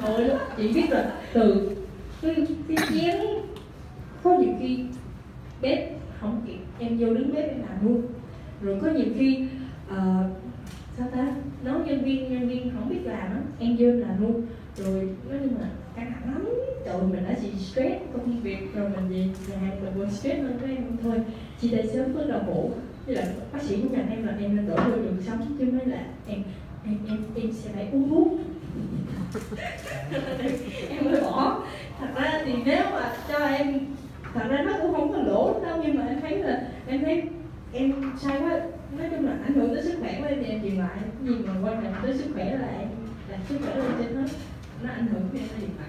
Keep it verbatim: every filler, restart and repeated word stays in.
thôi đó. Chị biết là từ cái, cái chén có nhiều khi bếp không kịp em vô đứng bếp em làm luôn, rồi có nhiều khi uh, sao ta nấu nhân viên nhân viên không biết làm á em vô em làm luôn, rồi nói chung là căng thẳng lắm. Trời mình đã chỉ stress công việc rồi mình gì nhà hàng mình còn stress hơn với em thôi. Chị đây sớm với đau khổ, với lại bác sĩ cũng dặn em là em nên đổi môi trường sống chứ mới là em em em em sẽ phải uống thuốc. Em mới bỏ. Thật ra thì nếu mà cho em, thật ra nó cũng không có lỗ đâu, nhưng mà em thấy là em thấy em sai quá, nói chung là ảnh hưởng tới sức khỏe của em thì em dừng lại. Cái gì mà quan trọng tới sức khỏe là em là sức khỏe lên trên hết, nó ảnh hưởng thì em dừng lại.